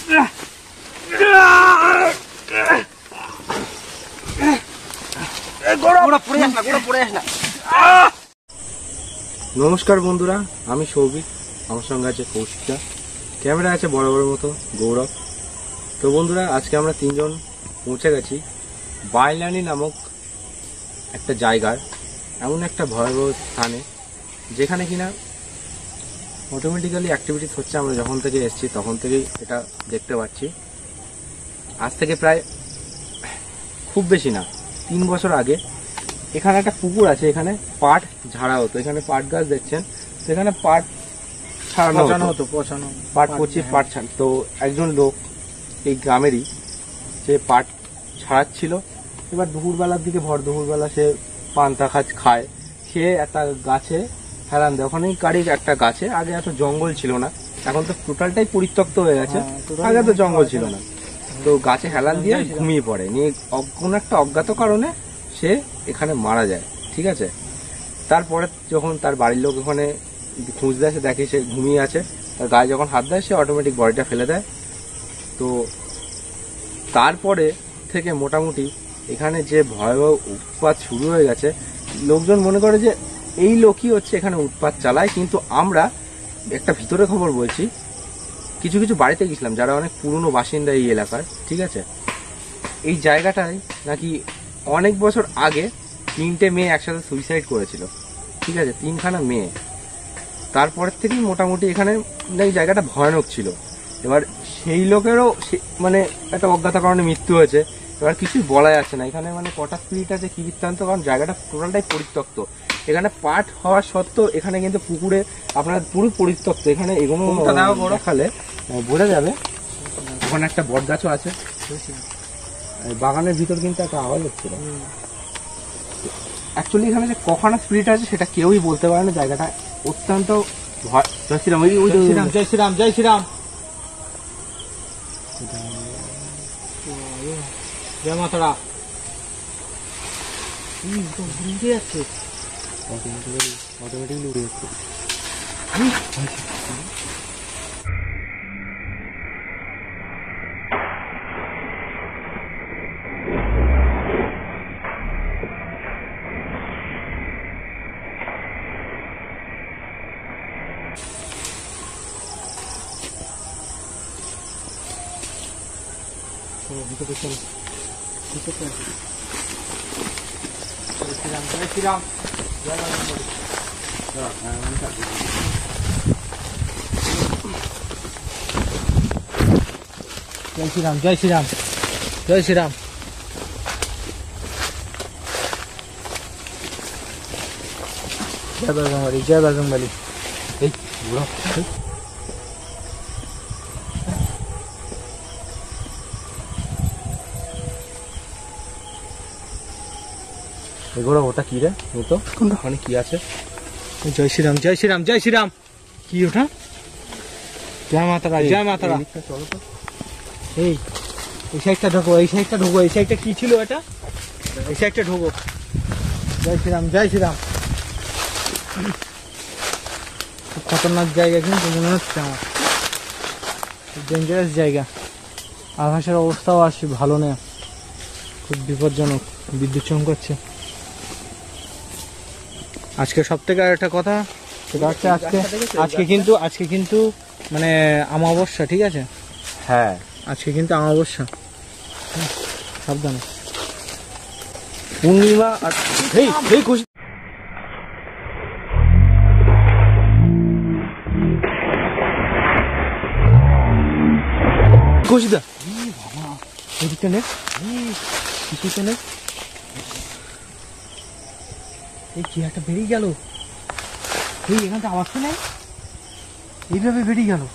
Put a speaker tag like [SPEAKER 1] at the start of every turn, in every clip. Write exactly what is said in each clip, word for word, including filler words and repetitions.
[SPEAKER 1] নমস্কার বন্ধুরা, আমি সৌভিক, আমার সঙ্গে আছে কৌশিকা, ক্যামেরা আছে বড় বড় মতো গৌরব। তো বন্ধুরা, আজকে আমরা তিনজন পৌঁছে গেছি বাইলানি নামক একটা জায়গার এমন একটা ভয়াবহ স্থানে, যেখানে কিনা অটোমেটিক্যালি অ্যাক্টিভিটিস হচ্ছে। আমরা যখন থেকে এসেছি তখন থেকেই এটা দেখতে পাচ্ছি। আজ থেকে প্রায় খুব বেশি না, তিন বছর আগে এখানে একটা পুকুর আছে, এখানে পাট ঝাড়া হতো। এখানে পাট গাছ দেখছেন, তো এখানে পাট ছাড়ানো হতো, পচানো পাট পচি পাট ছাড়। তো একজন লোক এই গ্রামেরই সে পাট ছাড়াচ্ছিল। এবার দুপুরবেলার দিকে, ভর দুপুরবেলা সে পান্তা খাজ খায়, খেয়ে একটা গাছে হেলান দেয়। ওখানেই কারির একটা গাছে, আগে এত জঙ্গল ছিল না, এখন তো টোটালটাই পরিত্যক্ত হয়ে গেছে, আগে তো জঙ্গল ছিল না। তো গাছে হেলান দিয়ে ঘুমিয়ে পড়ে, নিয়ে কোন একটা অজ্ঞাত কারণে সে এখানে মারা যায়। ঠিক আছে, তারপরে যখন তার বাড়ির লোক ওখানে খুঁজতে আসে, দেখে সে ঘুমিয়ে আছে, তার গায়ে যখন হাত দেয় সে অটোমেটিক বডিটা ফেলে দেয়। তো তারপরে থেকে মোটামুটি এখানে যে ভয়াবহ উৎপাত শুরু হয়ে গেছে। লোকজন মনে করে যে এই লোকই হচ্ছে এখানে উৎপাত চালায়, কিন্তু আমরা একটা ভিতরে খবর বলছি, কিছু কিছু বাড়িতে গেছিলাম যারা অনেক পুরনো বাসিন্দা এই এলাকার। ঠিক আছে, এই জায়গাটায় নাকি অনেক বছর আগে তিনটে মেয়ে একসাথে সুইসাইড করেছিল। ঠিক আছে, তিনখানা মেয়ে। তারপরের থেকেই মোটামুটি এখানে এই জায়গাটা ভয়ানক ছিল। এবার সেই লোকেরও মানে একটা অজ্ঞাত কারণে মৃত্যু হয়েছে। এবার কিছুই বলা যাচ্ছে না এখানে মানে কটা স্পিরিট আছে কি বৃত্তান্ত, কারণ জায়গাটা টোটালটাই পরিত্যক্ত। এখানে পাট হওয়া সত্ত্বেও এখানে কিন্তু পুকুরে আপনার পুরো পরিত্যক্ত। এখানে এগুলো দেখালে বোঝা যাবে। ওখানে একটা বট গাছও আছে, বাগানের ভিতর কিন্তু একটা আওয়াজ হচ্ছিল। অ্যাকচুয়ালি এখানে যে কখনো স্পিরিট আছে সেটা কেউই বলতে পারে না। জায়গাটা অত্যন্ত ভয়। জয় শ্রীরাম, জয় শ্রীরাম, জয় শ্রীরাম, জয় মাতারা। উড়ে যাচ্ছে, অটোমেটিক্যালি উড়ে যাচ্ছে। ভিতরে চলো, ভিতরে শ্রীরাম, জয় শ্রীরাম, জয় শ্রীরাম, জয় শ্রীরাম, জয় শ্রীরাম। জয় বজরংবলী, জয় বজরংবলী। এই এগুলো ওটা কি রে? তো ওখানে কি আছে? জয় শ্রীরাম, জয় শ্রীরাম, জয় শ্রীরাম। কি ওটা? জয় মাতারা, জয় মাতারা। চলো তো, এই এই সাইডটা ঢোকো, এই সাইডটা ঢোকো। এই সাইডটা কি ছিল এটা? এই সাইডটা ঢোকো। জয় শ্রীরাম, জয় শ্রীরাম। খুব খতরনাক জায়গা কিন্তু মনে হচ্ছে আমার, ডেঞ্জারাস জায়গা। আকাশের অবস্থাও আসছে ভালো নেই, খুব বিপজ্জনক, বিদ্যুৎ চমকাচ্ছে। আজকে সব থেকে আর একটা কথা, সেটা হচ্ছে আজকে আজকে কিন্তু আজকে কিন্তু মানে অমাবস্যা। ঠিক আছে, হ্যাঁ আজকে কিন্তু অমাবস্যা, সাবধানে। পূর্ণিমা আর এই এই খুশি খুশিদা এদিকটা নে, কিছুটা নে। এই কি একটা বেরিয়ে গেল, এই এখানটা আওয়াজ তো নেই, এইভাবে বেরিয়ে গেল।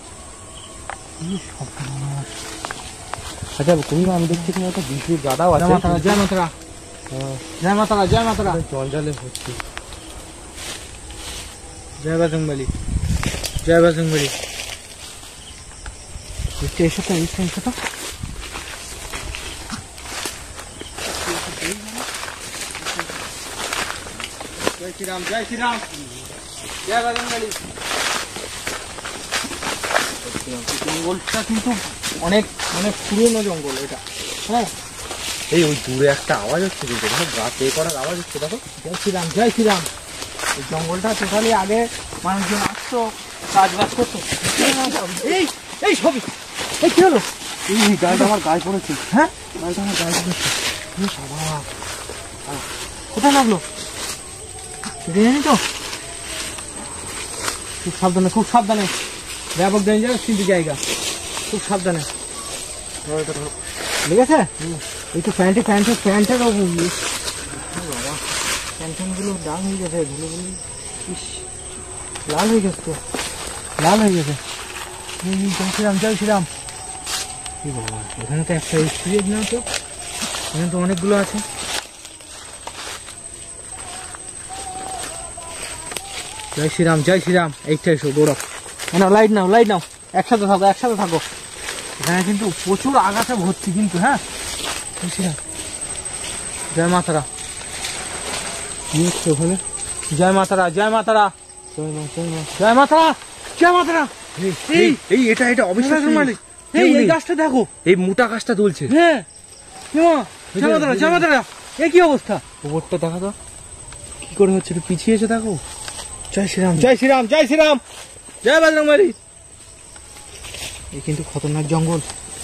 [SPEAKER 1] আচ্ছা তুমি আমি দেখছি তুমি একটা বিষ্ণুর গাদাও আছে। জয় মাতারা, জয় মাতারা, জয় মাতারা। জঞ্জালে হচ্ছে। জয় বজরংবলী, জয় বজরংবলী। এসো তো, এসো এসো তো। জয় শ্রীরাম, জয় শ্রীরাম, জয় বজরংবলী। জঙ্গলটা কিন্তু
[SPEAKER 2] অনেক অনেক পুরনো জঙ্গল এটা। হ্যাঁ
[SPEAKER 1] এই ওই দূরে একটা আওয়াজ হচ্ছে কিন্তু দেখো, গাছ এ করার আওয়াজ হচ্ছে দেখো।
[SPEAKER 2] জয় শ্রীরাম জয় শ্রীরাম। এই জঙ্গলটা টোটালি আগে মানুষজন আসতো, কাজ বাজ করতো। এই এই সবই এই কি হলো?
[SPEAKER 1] এই গাছটা আমার গায়ে পড়েছে।
[SPEAKER 2] হ্যাঁ
[SPEAKER 1] গাছটা আমার গায়ে পড়েছে।
[SPEAKER 2] কোথায় লাগলো জানি তো। খুব সাবধানে, খুব সাবধানে, ব্যাপক ডেঞ্জার কিন্তু জায়গা, খুব সাবধানে। ঠিক আছে, এই তো প্যান্টে প্যান্টের প্যান্টের বাবা প্যান্ট প্যান্টগুলো ডাল হয়ে গেছে, ধুলোগুলো ইস লাল হয়ে গেছে, তো লাল হয়ে গেছে। জয় শ্রীরাম জয় শ্রীরাম। কি বাবা, এখানে তো একটা স্প্রে না, তো এখানে তো অনেকগুলো আছে। জয় শ্রীরাম জয় শ্রীরাম। এইটা এসো গৌরব, না লাইট নাও লাইট নাও, একসাথে থাকো একসাথে থাকো। এখানে কিন্তু প্রচুর আগাছা ভর্তি কিন্তু। হ্যাঁ জয় শ্রীরাম জয় মাতারা। ওখানে জয় মাতারা জয় মাতারা জয় মাতারা জয় মাতারা।
[SPEAKER 1] এই এই এটা এটা অবিশ্বাস মালিক।
[SPEAKER 2] এই এই গাছটা দেখো,
[SPEAKER 1] এই মোটা গাছটা দুলছে।
[SPEAKER 2] হ্যাঁ জয় মাতারা জয় মাতারা। এ কি অবস্থা?
[SPEAKER 1] উপরটা দেখা তো কি করে হচ্ছে, একটু পিছিয়ে এসে দেখো।
[SPEAKER 2] জয় শ্রীরাম জয় শ্রীরাম জয় শ্রীরাম জয় বজরংবলী। এই কিন্তু খতরনাক জঙ্গল।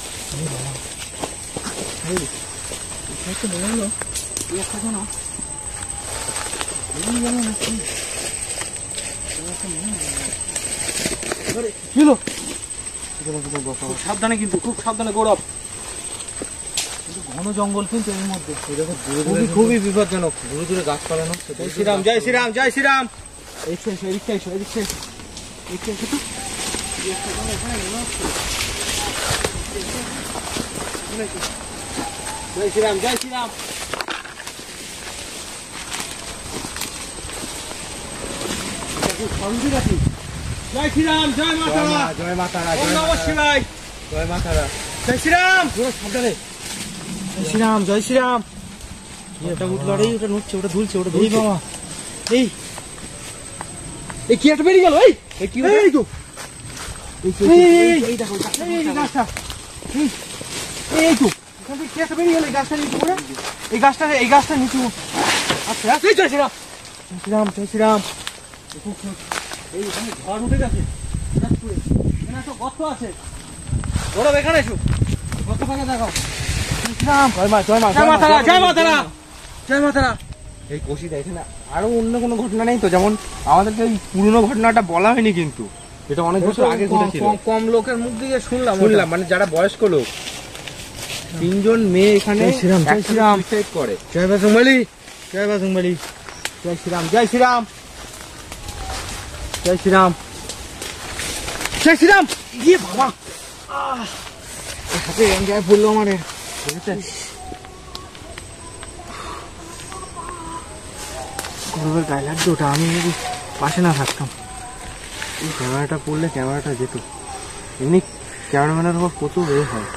[SPEAKER 2] সাবধানে কিন্তু, খুব সাবধানে গৌরব, ঘন জঙ্গল কিন্তু এর মধ্যে।
[SPEAKER 1] খুবই খুবই বিপজ্জনক, দূরে দূরে গাছ পালানো।
[SPEAKER 2] জয় শ্রীরাম জয় শ্রীরাম জয় শ্রীরাম। এদিকে এসো এদিকে এসো এদিকে এসো এদিকে এসো তো। জয় শ্রীরাম জয় শ্রীরাম। জয় শ্রীরাম জয় মাতারা
[SPEAKER 1] জয় মাতারা
[SPEAKER 2] ওম নমঃ শিবায়
[SPEAKER 1] জয় মাতারা।
[SPEAKER 2] জয় শ্রীরাম সাবধানে। জয় শ্রীরাম জয় শ্রীরাম। ওটা উঠলো, এই ওটা নড়ছে, ওটা দুলছে, ওটা দুলছে বাবা। এই এই কি একটা বেরিয়ে গেল। এই
[SPEAKER 1] এই কি
[SPEAKER 2] এই তো এই এই দেখো এই গাছটা, এই এই তো এখান থেকে কি একটা বেরিয়ে গেল। এই গাছটা নিচু করে, এই গাছটা এই গাছটা নিচু। আচ্ছা আচ্ছা জয় শ্রীরাম জয় শ্রীরাম জয় শ্রীরাম। এই এখানে ঝড় উঠে গেছে, এখানে একটা গর্ত আছে। গৌরব এখানে এসো, গর্তখানে দেখাও। জয় শ্রীরাম জয় মা জয় মা জয় মাতারা জয় মাতারা জয় মাতারা।
[SPEAKER 1] এই কোশিটা এখানে আরো অন্য কোনো ঘটনা নেই তো? যেমন আমাদেরকে এই পুরনো ঘটনাটা বলা হয়নি কিন্তু, এটা অনেক বছর আগে ঘটেছিল।
[SPEAKER 2] কম লোকের মুখ দিয়ে শুনলাম
[SPEAKER 1] শুনলাম মানে যারা বয়স্ক লোক, তিনজন মেয়ে এখানে সুইসাইড করে।
[SPEAKER 2] জয় বজরংবলী জয় বজরংবলী জয় শ্রীরাম জয় শ্রীরাম জয় শ্রীরাম জয় শ্রীরাম। ইয়ে বাবা, হাতে গায়ে পড়লো আমার। গৌরবের গায়ে লাগছে ওটা, আমি যদি পাশে না থাকতাম।
[SPEAKER 1] এই ক্যামেরাটা পড়লে ক্যামেরাটা যেত। এমনি ক্যামেরাম্যানের উপর প্রচুর এ হয়।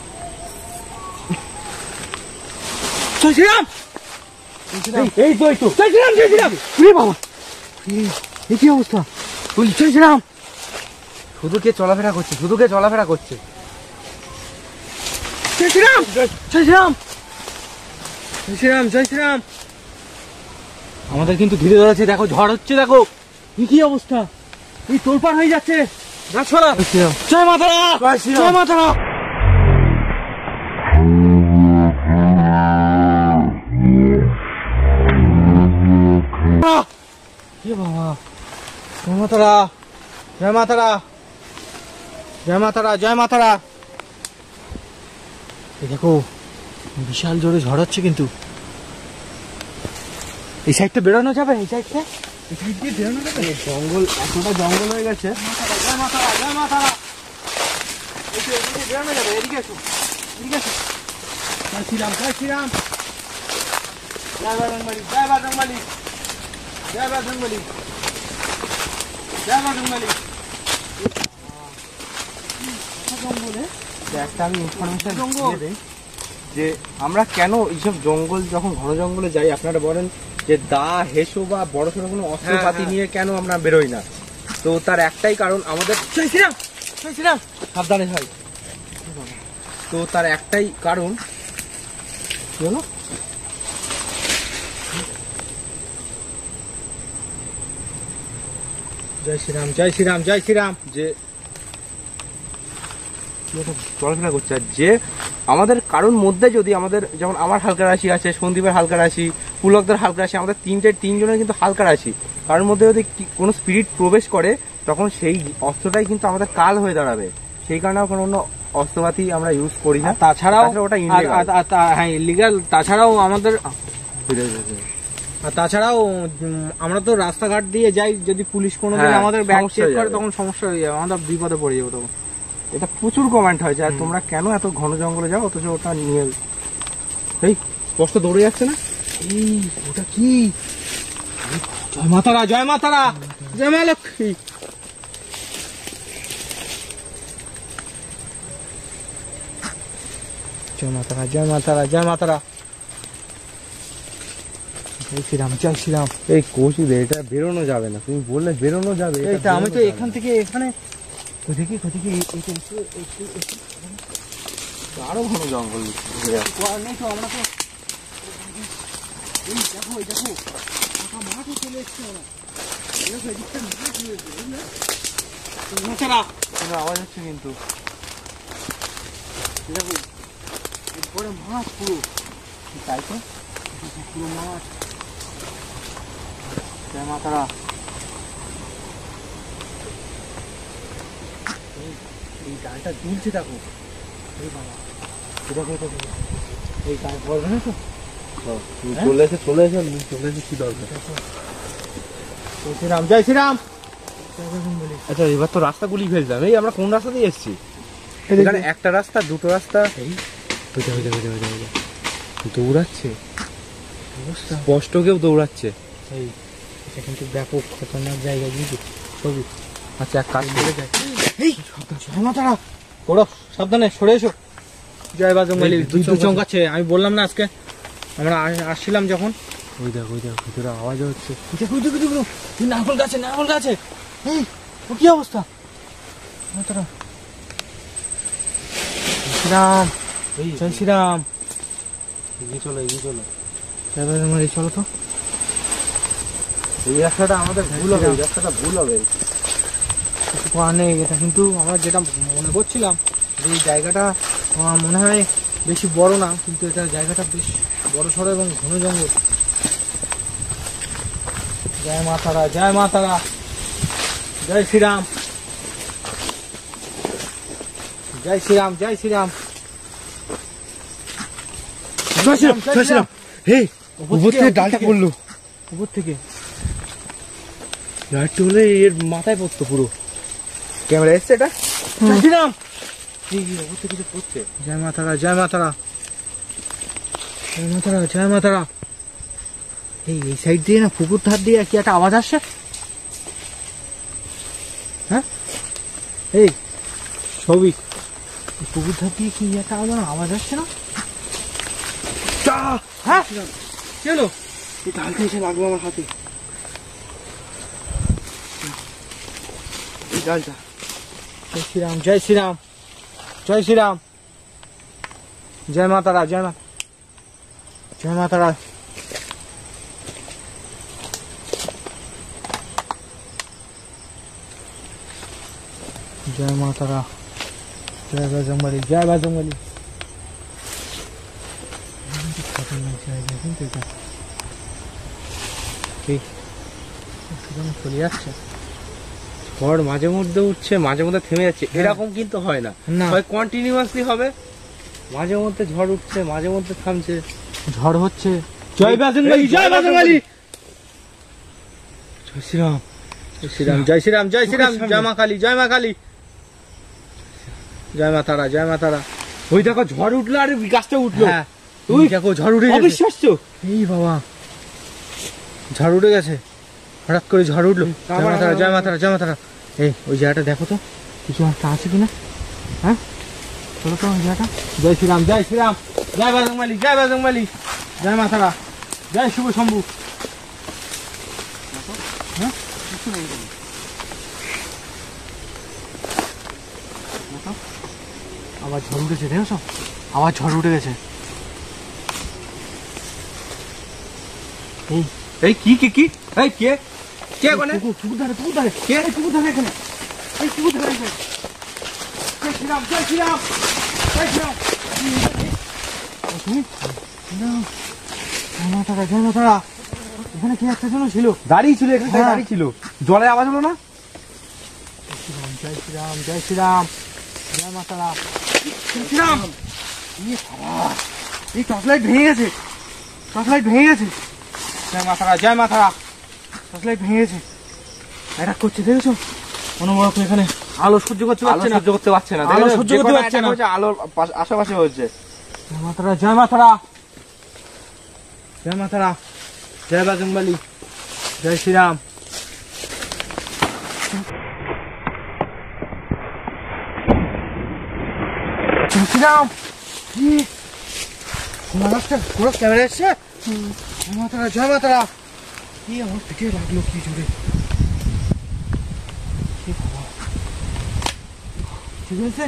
[SPEAKER 2] জয় শ্রীরাম এই তো এই তো জয় শ্রীরাম জয় শ্রীরাম। উরে বাবা, এই কি অবস্থা? জয় শ্রীরাম।
[SPEAKER 1] শুধু কে চলাফেরা করছে, শুধু কে চলাফেরা করছে।
[SPEAKER 2] জয় শ্রীরাম জয় শ্রীরাম জয় শ্রীরাম জয় শ্রীরাম। আমাদের কিন্তু ধীরে ধরেছে, দেখো ঝড় হচ্ছে, দেখো কি অবস্থা, এই তোলপাড় হয়ে যাচ্ছে গাছপালা। জয় মাতারা জয় মাতারা। বাবা জয় মাতারা জয় মাতারা জয় মাতারা জয় মাতারা। এই দেখো বিশাল জোরে ঝড় হচ্ছে কিন্তু। এই সাইডটা বেরোনো যাবে, এই সাইডটা এই সাইড দিয়ে বেরোনো যাবে।
[SPEAKER 1] জঙ্গল এতটা জঙ্গল হয়ে গেছে।
[SPEAKER 2] জয় মাতারা জয় মাতারা। এদিকে বেরোনো যাবে, এদিকে এসো এদিকে এসো। জয় শ্রীরাম জয় শ্রীরাম জয় বজরংবলী জয় বজরংবলী জয় বজরংবলী জয় বজরংবলী। জঙ্গলে
[SPEAKER 1] একটা আমি ইনফরমেশন দিয়ে দিই যে আমরা কেন এইসব জঙ্গল, যখন ঘন জঙ্গলে যাই, আপনারা বলেন যে দা হেসো বা বড় সড়ো কোনো অস্ত্রপাতি নিয়ে কেন আমরা বেরোই না। তো তার একটাই কারণ, আমাদের
[SPEAKER 2] জয় শ্রীরাম জয় শ্রীরাম।
[SPEAKER 1] সাবধানে হয়। তো তার একটাই কারণ কি হলো,
[SPEAKER 2] জয় শ্রীরাম, জয় শ্রীরাম, জয় শ্রীরাম।
[SPEAKER 1] যে চলাফেরা করছে, আর যে আমাদের কারোর মধ্যে যদি আমাদের, যেমন আমার হালকা রাশি আছে, সন্দীপের হালকা রাশি, পুলকদের হালকা রাশি, আমাদের তিনটে তিনজনের কিন্তু হালকা রাশি, কারোর মধ্যে যদি কোনো স্পিরিট প্রবেশ করে তখন সেই অস্ত্রটাই কিন্তু আমাদের কাল হয়ে দাঁড়াবে। সেই কারণে কোনো অন্য অস্ত্রপাতি আমরা ইউজ করি না।
[SPEAKER 2] তাছাড়াও
[SPEAKER 1] ওটা
[SPEAKER 2] হ্যাঁ ইলিগাল। তাছাড়াও আমাদের আর তাছাড়াও আমরা তো রাস্তাঘাট দিয়ে যাই, যদি পুলিশ কোনোদিন আমাদের ব্যাগ চেক করে তখন সমস্যা হয়ে যাবে, আমরা বিপদে পড়ে যাবো তখন।
[SPEAKER 1] এটা প্রচুর কমেন্ট হয়েছে, আর তোমরা কেন এত ঘন জঙ্গলে যাও অথচ ওটা নিয়ে এই স্পষ্ট দৌড়ে যাচ্ছে না।
[SPEAKER 2] এই ওটা কি? জয় মাতারা, জয় মাতারা, জয় মা লক্ষ্মী। জয় মাতারা, জয় মাতারা, জয় মাতারা, জয় শ্রীরাম, জয় শ্রীরাম।
[SPEAKER 1] এই কৌশিক এটা বেরোনো যাবে না, তুমি বললে বেরোনো যাবে।
[SPEAKER 2] এটা আমি তো এখান থেকে এখানে দেখি দেখি
[SPEAKER 1] আরো ঘন জঙ্গল
[SPEAKER 2] নেই তো। আমরা তো এই দেখো, এই দেখো ফাঁকা মাঠে চলে এসছি আমরা। দেখো এদিকটা মাঠ হয়েছে, বুঝলে? মাতারা
[SPEAKER 1] কোনো আওয়াজ হচ্ছে কিন্তু।
[SPEAKER 2] দেখো এরপরে মাঠ পুরো,
[SPEAKER 1] তাই তো
[SPEAKER 2] পুরো মাঠ। জয় মাতারা।
[SPEAKER 1] এই গানটা দুলছে দেখো।
[SPEAKER 2] এই বাবা, এটা কোথায় থেকে এই গান বলবে না তো?
[SPEAKER 1] চলে এসে চলে এসে চলে এসে কি দরকার।
[SPEAKER 2] জয় শ্রীরাম, জয় শ্রীরাম।
[SPEAKER 1] আচ্ছা এবার তো রাস্তা গুলি ফেললাম। এই আমরা কোন রাস্তা দিয়ে এসেছি? এখানে একটা রাস্তা, দুটো রাস্তা। এই হইতে হইতে হইতে হইতে হইতে দৌড়াচ্ছে, স্পষ্ট কেউ দৌড়াচ্ছে।
[SPEAKER 2] এই এটা কিন্তু ব্যাপক খতরনাক জায়গা কিন্তু ছবি।
[SPEAKER 1] আচ্ছা এক কাজ করে যায়।
[SPEAKER 2] এই জয় মাতারা, ওরা সাবধানে সরে এসো। জয় বাজরংবলী। বিদ্যুৎ চমকাচ্ছে, আমি বললাম না আজকে আমরা আসছিলাম যখন।
[SPEAKER 1] ওই দেখো ওই দেখো ভিতরে আওয়াজ হচ্ছে।
[SPEAKER 2] নারকল গাছে, নারকল গাছে। এই ও কি অবস্থা? মাতারা, শ্রীরাম, জয় শ্রীরাম।
[SPEAKER 1] এগিয়ে চলো এগিয়ে চলো।
[SPEAKER 2] জয় বাজরংবলী, চলো তো।
[SPEAKER 1] এই রাস্তাটা আমাদের ভুল হবে, এই রাস্তাটা ভুল হবে।
[SPEAKER 2] কিছু করার নেই। এটা কিন্তু আমরা যেটা মনে করছিলাম যে এই জায়গাটা আমার মনে হয় বেশি বড় না, কিন্তু এটা জায়গাটা বেশ বড় সড়ো এবং ঘন জঙ্গল। জয় মা তারা, জয় মা তারা, জয় শ্রীরাম, জয় শ্রীরাম, জয় শ্রীরাম,
[SPEAKER 1] জয় শ্রীরাম, জয় শ্রীরাম। এই উপর থেকে ডালটা পড়লো,
[SPEAKER 2] উপর থেকে
[SPEAKER 1] ডালটা হলে এর মাথায় পড়তো পুরো। ক্যামেরা এসছে এটা।
[SPEAKER 2] জয় শ্রীরাম।
[SPEAKER 1] উপর থেকে কিছু পড়ছে।
[SPEAKER 2] জয় মা তারা, জয় মা তারা, জয় মা তারা, জয় মা তারা। এই এই সাইড দিয়ে না পুকুর ধার দিয়ে কি একটা আওয়াজ আসছে। হ্যাঁ এই ছবি, পুকুর ধার দিয়ে কি একটা আওয়াজ আওয়াজ আসছে না? হ্যাঁ কি হলো?
[SPEAKER 1] এই ডালটা এসে লাগলো আমার হাতে। এই ডালটা।
[SPEAKER 2] জয় শ্রীরাম, জয় শ্রীরাম, জয় শ্রীরাম, জয় মা তারা, জয় মা, জয় মা তারা। জয় মা তারা, জয় বাজরংবলী, জয় বাজরংবলী। কিন্তু এটা ঠিক চলে যাচ্ছে।
[SPEAKER 1] ঝড় মাঝে মধ্যে উঠছে, মাঝে মধ্যে থেমে যাচ্ছে, এরকম কিন্তু হয় না। হয় কন্টিনিউয়াসলি হবে, মাঝে মধ্যে ঝড় উঠছে, মাঝে মধ্যে থামছে।
[SPEAKER 2] ঝড় হচ্ছে। জয় বাজরংবলী, জয় বাজরংবলী,
[SPEAKER 1] জয় শ্রীরাম,
[SPEAKER 2] জয় শ্রীরাম, জয় শ্রীরাম, জয় শ্রীরাম, জয় মা কালী, জয় মা কালী, জয় মা তারা, জয় মা তারা।
[SPEAKER 1] ওই দেখো ঝড় উঠলো আর গাছটা উঠলো।
[SPEAKER 2] হ্যাঁ
[SPEAKER 1] তুই দেখো ঝড় উঠে গেছে।
[SPEAKER 2] অবিশ্বাস্য। এই বাবা ঝড় উঠে গেছে, হঠাৎ করে ঝড় উঠলো। জয় মা তারা, জয় মা তারা, জয় মা তারা। এই ওই জায়গাটা দেখো তো কিছু একটা আছে কিনা। হ্যাঁ চলো তো ওই জায়গাটা। জয় শ্রীরাম, জয় শ্রীরাম, জয় বাজরংবলী, জয় বাজরংবলী, জয় মা তারা, জয় শুভ শম্ভু। হ্যাঁ কিছু নেই। আবার ঝড় উঠেছে, দেখেছো? আবার ঝড় উঠে গেছে। এই
[SPEAKER 1] এই কি কি কি এই কে কে কোনে
[SPEAKER 2] পুকুর পুকুর ধারে পুকুর ধারে
[SPEAKER 1] কে?
[SPEAKER 2] এই পুকুর ধারে এখানে, এই পুকুর ধারে এখানে। জয় শ্রীরাম, জয় শ্রীরাম, জয় শ্রীরাম। ও, তুমি? শ্রীরাম, জয় মা তারা, জয় মা তারা। এখানে কে একটা জন ছিল?
[SPEAKER 1] দাঁড়িয়ে ছিল এখানে,
[SPEAKER 2] হ্যাঁ।
[SPEAKER 1] দাঁড়িয়ে ছিল, জলে আওয়াজ হলো না?
[SPEAKER 2] শ্রীরাম, জয় শ্রীরাম, জয় শ্রীরাম, জয় মা তারা। জয় শ্রীরাম। ইয়ে বাবা, এই টর্চ লাইট ভেঙে গেছে, টর্চ লাইট ভেঙে গেছে। জয় মা তারা, জয় মা তারা। টর্চ লাইট ভেঙে গেছে, অ্যাটাক করছে, দেখেছো? অনবরত এখানে আলো সহ্য করতে
[SPEAKER 1] আলো
[SPEAKER 2] পারছে না,
[SPEAKER 1] সহ্য করতে পারছে না,
[SPEAKER 2] আলো
[SPEAKER 1] দেখেছো?
[SPEAKER 2] সহ্য
[SPEAKER 1] যে
[SPEAKER 2] করতে
[SPEAKER 1] কটা
[SPEAKER 2] পারছে
[SPEAKER 1] attack
[SPEAKER 2] না।
[SPEAKER 1] হচ্ছে, আলোর পাশ- আশেপাশে হচ্ছে।
[SPEAKER 2] জয় মা তারা, জয় মা তারা, জয় মা তারা, জয় বাজরংবলী, জয় শ্রীরাম। জয় শ্রীরাম। কি আমার একটা পুরো ক্যামেরা এসছে। জয় মা তারা, জয় মা তারা। কি আমার পিঠে লাগলো কি জোরে। কি বাবা। ঠিক আছে,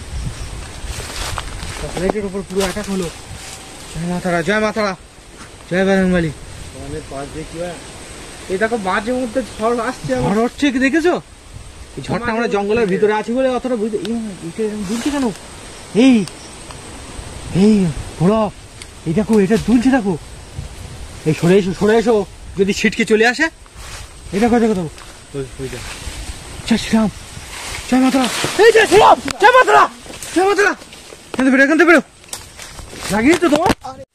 [SPEAKER 2] প্লেটের উপর পুরো অ্যাটাক হলো। জয় মা তারা, জয় মা তারা, জয় বাজরংবলী।
[SPEAKER 1] আমাদের পাশ দিয়ে কি হয়, এই দেখো মাঝে মধ্যে ঝড় আসছে আবার।
[SPEAKER 2] ঝড় হচ্ছে কি দেখেছো? এই ঝড়টা আমরা জঙ্গলের ভিতরে আছি বলে অতটা বুঝতে দুলছে কেন? এই এই ঘোড়া, এই দেখো এটা দুলছে, দেখো। এই সরে এসো, সরে এসো, যদি ছিটকে চলে আসে। এই দেখো, দেখো, দেখো।
[SPEAKER 1] ওই- ওই দেখ।
[SPEAKER 2] জয় শ্রীরাম, জয় মাতারা, এই জয় শ্রীরাম, জয় মাতারা, জয় মাতারা। এখান থেকে বেরো, এখান থেকে বেরো। লাগিয়ে তো তোমার।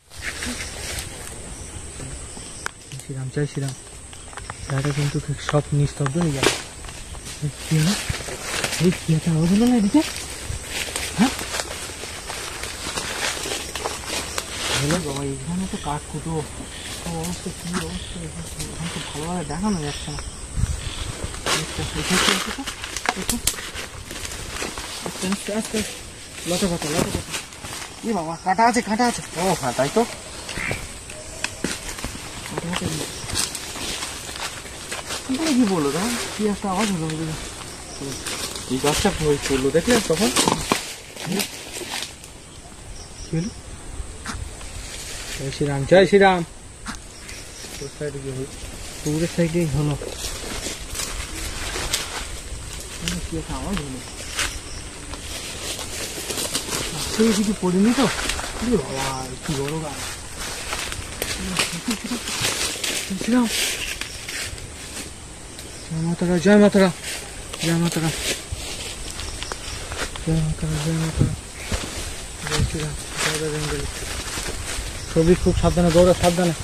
[SPEAKER 2] শ্রীরাম, জয় শ্রীরাম। জায়গাটা কিন্তু ঠিক সব নিস্তব্ধ হয়ে যাবে। কি হলো? এই কি একটা আওয়াজ হলো না এদিকে? হ্যাঁ হলো বাবা, এখানে তো কাঠ কুটো অবস্থা, কি অবস্থা, এখানে তো ভালোভাবে দেখানো যাচ্ছে না। আস্তে আস্তে আস্তে, লতা পাতা, লতা পাতা। এ বাবা, কাটা আছে, কাটা আছে,
[SPEAKER 1] ও হ্যাঁ, তাই তো।
[SPEAKER 2] কাটা আছে। এখানে কি বললো দাদা? কি একটা আওয়াজ হলো ওইদিকে।
[SPEAKER 1] এই গাছটা ওই পড়লো, দেখলে তখন?
[SPEAKER 2] কি হলো? জয় শ্রীরাম, জয় শ্রীরাম।
[SPEAKER 1] তোর সাইডে কি হলো?
[SPEAKER 2] পুকুরের সাইডেই হলো। কি একটা আওয়াজ হলো। সেই দিকে পড়িনি তো। কি বাবা, কি বড় গাছ। জয় শ্রীরাম, জয় মাতারা, জয় মাতারা, জয় মাতারা, জয় মাতারা, জয় মাতারা, জয় শ্রীরাম, জয় বাজরংবলী। ছবি খুব সাবধানে দৌড়া, সাবধানে।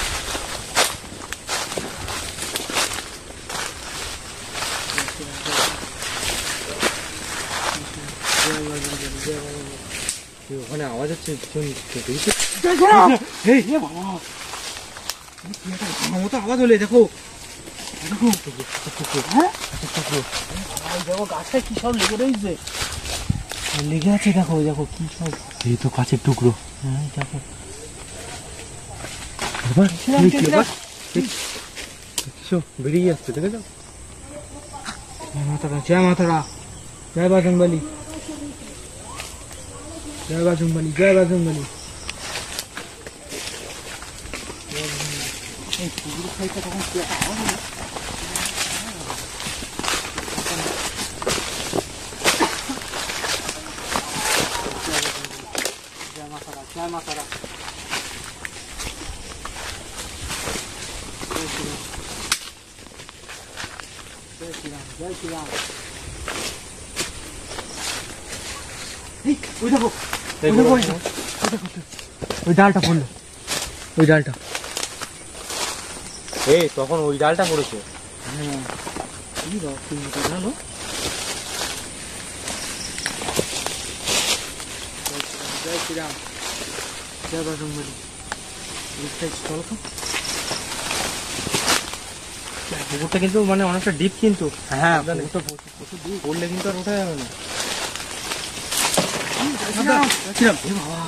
[SPEAKER 1] এই ওখানে আওয়াজ হচ্ছে, পিছন দিকে, দেখেছো?
[SPEAKER 2] এই এ বাবা, এই কি একটা ঘন মতো আওয়াজ হলে, দেখো দেখো। হ্যাঁ বাবা, এই দেখো গাছটায় কি সব লেগে রয়েছে, লেগে আছে, দেখো দেখো কি সব।
[SPEAKER 1] এই তো কাছের টুকরো।
[SPEAKER 2] হ্যাঁ দেখো।
[SPEAKER 1] এবার
[SPEAKER 2] শ্রীরাম,
[SPEAKER 1] এই
[SPEAKER 2] জয়
[SPEAKER 1] কি
[SPEAKER 2] শ্রীরাম।
[SPEAKER 1] এবার? দেখছো, বেরিয়ে যাচ্ছে, দেখেছো?
[SPEAKER 2] জয় মাতারা, জয় মাতারা, জয় বাজরংবলী, জয় বাজরংবলী, জয় বাজরংবলী। এই পুকুরের সাইডটা তখন কি একটা আওয়াজ হলো। জয় মাতারা, জয় মাতারা, জয় শ্রীরাম, জয় শ্রীরাম, জয় শ্রীরাম। এই, ওই দেখো, ওই দেখো, ওই দেখো, ওই দেখো, ওই ডালটা পড়লো, ওই ডালটা।
[SPEAKER 1] এই তখন ওই ডালটা পড়েছে।
[SPEAKER 2] হ্যাঁ, কি বাবা, কি মতো জানো? জয় শ্রীরাম, জয় বাজরংবলী। চলো তো।
[SPEAKER 1] পুকুরটা কিন্তু মানে অনেকটা ডিপ কিন্তু।
[SPEAKER 2] হ্যাঁ,
[SPEAKER 1] সাবধানে।
[SPEAKER 2] পুকুরটা প্রচুর- প্রচুর ডিপ।
[SPEAKER 1] পড়লে কিন্তু আর ওঠা যাবে না।
[SPEAKER 2] শ্রীরাম, শ্রীরাম। এ বাবা,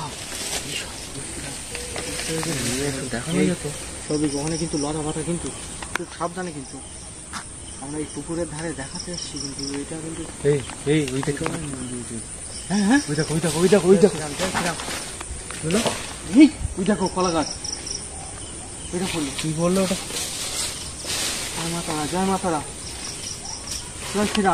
[SPEAKER 1] দেখানো যেত।
[SPEAKER 2] সবই ওখানে কিন্তু লতা পাতা, কিন্তু খুব সাবধানে। কিন্তু আমরা এই পুকুরের ধারে দেখাতে এসছি, কিন্তু এটা কিন্তু
[SPEAKER 1] এই এই ওই দেখো,
[SPEAKER 2] হ্যাঁ হ্যাঁ ওই দেখো ওই দেখো ওই দেখো ওই দেখো এই ওই দেখো কলা গাছ ওইটা বললো
[SPEAKER 1] কি বললো ওটা?
[SPEAKER 2] জয় মাতারা জয় মাতারা জয় শ্রীরাম।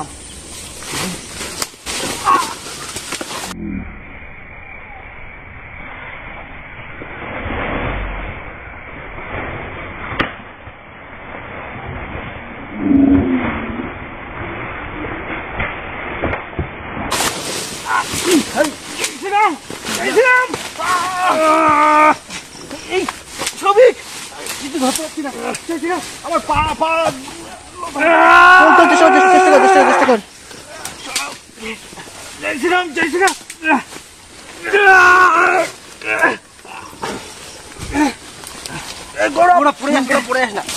[SPEAKER 2] শ্রীরাম জয় শ্রীরাম। এই সবিক কিছু ধরতে পারছি না। জয় শ্রীরাম আমার পা পা চেষ্টা কর চেষ্টা কর চেষ্টা কর। জয় শ্রীরাম জয় শ্রীরাম। গোড়া পড়ে যাস গোড়া পড়ে যাস না।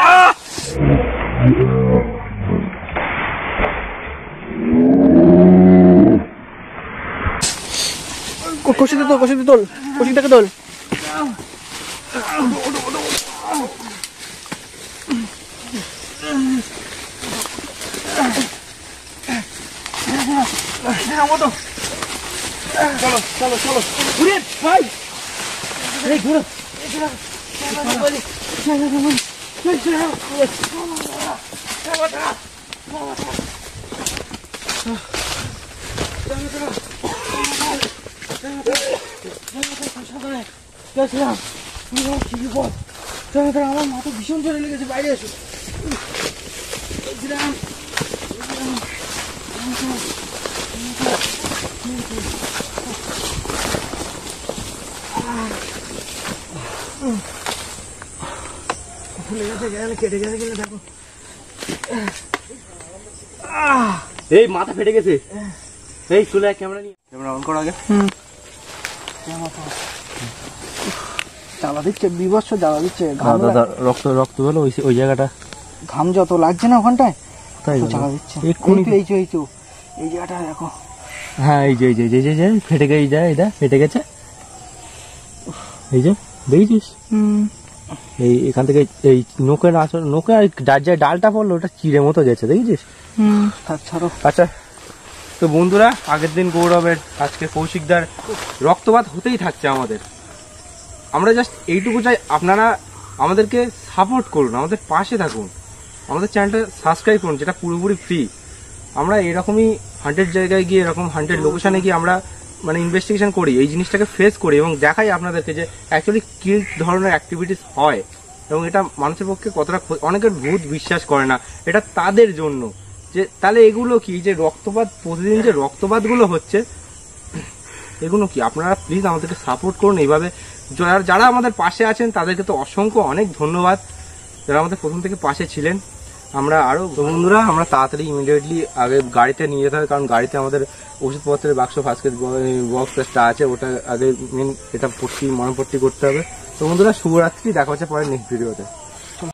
[SPEAKER 2] কষিতে তোল কষিতে তোল কষিটাকে তোল। চলো চলো চলো ঘুরে ভাই এই ঘুরো আমার মাথা ভীষণ জোরে লেগেছে বাইরে এসো। কেটে গেছে কিনা দেখো।
[SPEAKER 1] এই মাথা ফেটে গেছে। এই চলে ক্যামেরা নিয়ে ক্যামেরা অন করো আগে।
[SPEAKER 2] জ্বালা দিচ্ছে বিভৎস জ্বালা দিচ্ছে।
[SPEAKER 1] রক্ত রক্ত হলো ওই ওই জায়গাটা
[SPEAKER 2] ঘাম যত লাগছে না ওখানটায়
[SPEAKER 1] তাই
[SPEAKER 2] জ্বালা দিচ্ছে।
[SPEAKER 1] এক্ষুনি
[SPEAKER 2] এই তো এই তো এই জায়গাটা দেখো।
[SPEAKER 1] হ্যাঁ এই যে এই যে এই যে ফেটে গেছে এই এটা ফেটে গেছে এই যে দেখেছিস। এই এখান থেকে এই নৌকের আসলে নৌকে যার যে ডালটা পড়লো ওটা চিড়ে মতো গেছে দেখেছিস। আচ্ছা তো বন্ধুরা আগের দিন গৌরবের আজকে কৌশিকদার রক্তপাত হতেই থাকছে আমাদের। আমরা জাস্ট এইটুকু চাই আপনারা আমাদেরকে সাপোর্ট করুন, আমাদের পাশে থাকুন, আমাদের চ্যানেলটা সাবস্ক্রাইব করুন যেটা পুরোপুরি ফ্রি। আমরা এরকমই হান্ড্রেড জায়গায় গিয়ে এরকম হান্ড্রেড লোকেশনে গিয়ে আমরা মানে ইনভেস্টিগেশন করি, এই জিনিসটাকে ফেস করি এবং দেখাই আপনাদেরকে যে অ্যাকচুয়ালি কী ধরনের অ্যাক্টিভিটিস হয় এবং এটা মানুষের পক্ষে কতটা। অনেকের ভূত বিশ্বাস করে না, এটা তাদের জন্য যে তাহলে এগুলো কি যে রক্তপাত প্রতিদিন যে রক্তপাতগুলো হচ্ছে এগুলো কি। আপনারা প্লিজ আমাদেরকে সাপোর্ট করুন এইভাবে। যারা আমাদের পাশে আছেন তাদেরকে তো অসংখ্য অনেক ধন্যবাদ, যারা আমাদের প্রথম থেকে পাশে ছিলেন। আমরা আরও বন্ধুরা আমরা তাড়াতাড়ি ইমিডিয়েটলি আগে গাড়িতে নিয়ে যেতে হবে, কারণ গাড়িতে আমাদের ওষুধপত্রের বাক্স ফাস্কেট বক্সটা আছে, ওটা আগে মেন এটা ভর্তি মনে ভর্তি করতে হবে। তো বন্ধুরা শুভরাত্রি, দেখা হচ্ছে পরে নেক্সট ভিডিওতে।